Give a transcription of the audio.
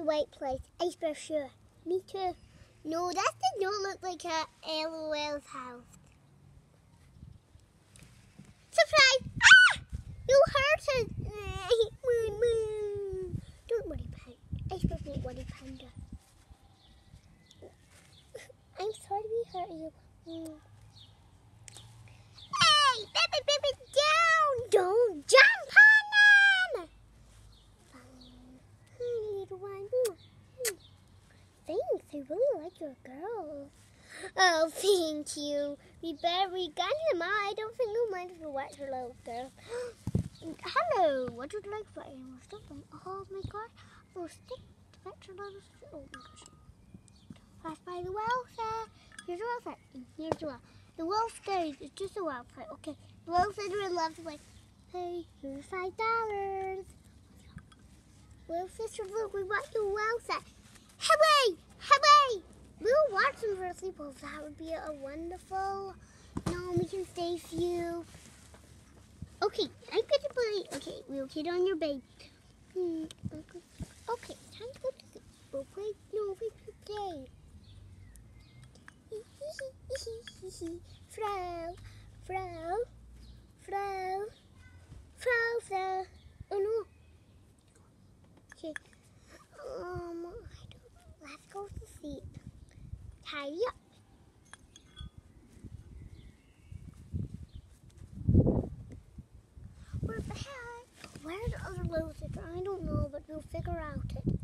the right place. Ice for sure. Me too. No, that did not look like a LOL's house. Surprise! Ah! You hurt it! Don't worry, Panda. Ice for me, worry, Panda. I'm sorry we hurt you. Hey! Baby, down! Don't jump on them! Little one. Thanks, I really like your girls. Oh, thank you. We got him out. I don't think you'll mind if you watch your little girl. Hello, what would you like for animals? Oh my god, we'll stick to fetch your little. Oh my gosh. Pass by the welfare. Here's the welfare. Here's the welfare. The welfare is just a welfare. Okay, the welfare would love to like, hey, here's $5. Well, sister, look, we want your welfare. Hooray! Hooray! We'll watch them for a sleepover. That would be a wonderful. No, we can stay for you. Okay, I'm going to play. Okay, we'll get on your bed. Okay, time to go to sleep. We'll play. No, we can play. Frau. Oh no. Okay. Let's go to sleep. Tidy up. We're back. Where's the other little sister? I don't know, but we'll figure out it.